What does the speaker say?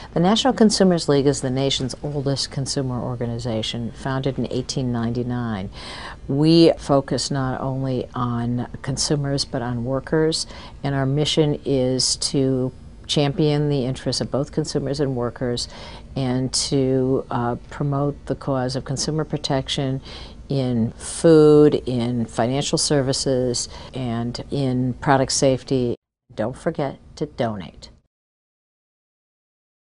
The National Consumers League is the nation's oldest consumer organization, founded in 1899. We focus not only on consumers but on workers, and our mission is to champion the interests of both consumers and workers and to promote the cause of consumer protection in food, in financial services, and in product safety. Don't forget to donate.